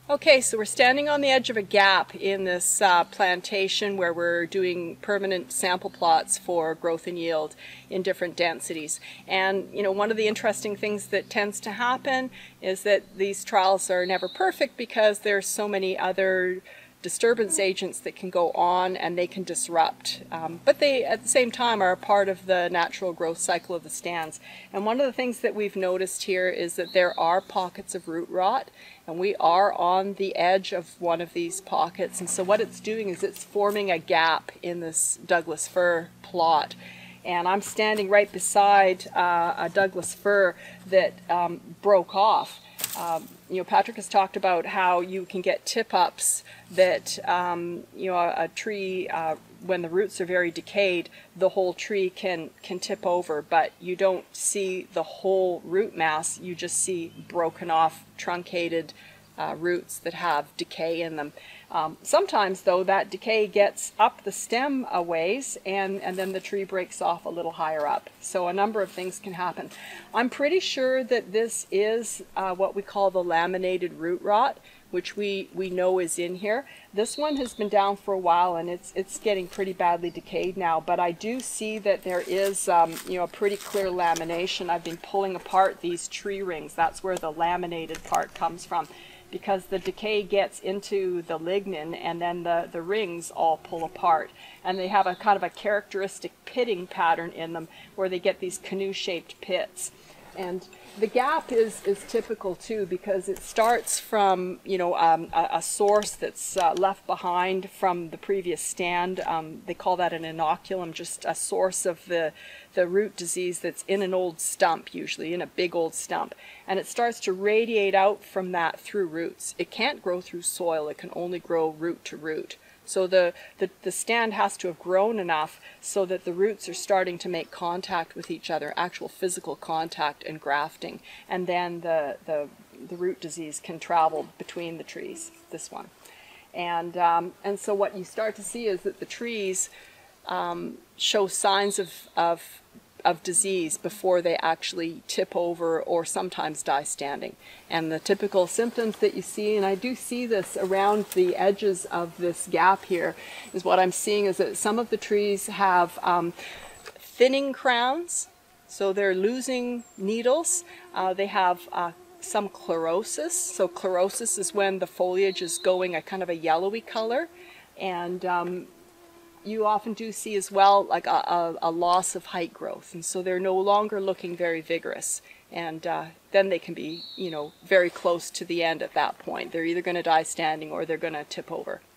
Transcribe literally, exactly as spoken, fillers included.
Okay, so we're standing on the edge of a gap in this uh, plantation where we're doing permanent sample plots for growth and yield in different densities. And you know, one of the interesting things that tends to happen is that these trials are never perfect because there's so many other disturbance agents that can go on and they can disrupt. Um, but they, at the same time, are a part of the natural growth cycle of the stands. And one of the things that we've noticed here is that there are pockets of root rot, and we are on the edge of one of these pockets. And so what it's doing is it's forming a gap in this Douglas fir plot. And I'm standing right beside uh, a Douglas fir that um, broke off. Um, you know, Patrick has talked about how you can get tip-ups that, um, you know, a, a tree, uh, when the roots are very decayed, the whole tree can, can tip over, but you don't see the whole root mass, you just see broken off, truncated uh, roots that have decay in them. Um, sometimes, though, that decay gets up the stem a ways, and, and then the tree breaks off a little higher up. So a number of things can happen. I'm pretty sure that this is uh, what we call the laminated root rot, which we, we know is in here. This one has been down for a while, and it's, it's getting pretty badly decayed now, but I do see that there is um, you know, a pretty clear lamination. I've been pulling apart these tree rings. That's where the laminated part comes from, because the decay gets into the lignin and then the, the rings all pull apart. And they have a kind of a characteristic pitting pattern in them where they get these canoe-shaped pits. And the gap is, is typical too, because it starts from, you know, um, a, a source that's uh, left behind from the previous stand. Um, they call that an inoculum, just a source of the, the root disease that's in an old stump, usually in a big old stump. And it starts to radiate out from that through roots. It can't grow through soil, it can only grow root to root. So the, the, the stand has to have grown enough so that the roots are starting to make contact with each other, actual physical contact and grafting. And then the, the, the root disease can travel between the trees, this one. And, um, and so what you start to see is that the trees um, show signs of, of, of disease before they actually tip over or sometimes die standing. And the typical symptoms that you see, and I do see this around the edges of this gap here, is what I'm seeing is that some of the trees have um, thinning crowns, so they're losing needles. Uh, they have uh, some chlorosis. So chlorosis is when the foliage is going a kind of a yellowy color, and um, you often do see as well like a, a, a loss of height growth, and so they're no longer looking very vigorous, and uh, then they can be, you know, very close to the end at that point. They're either going to die standing or they're going to tip over.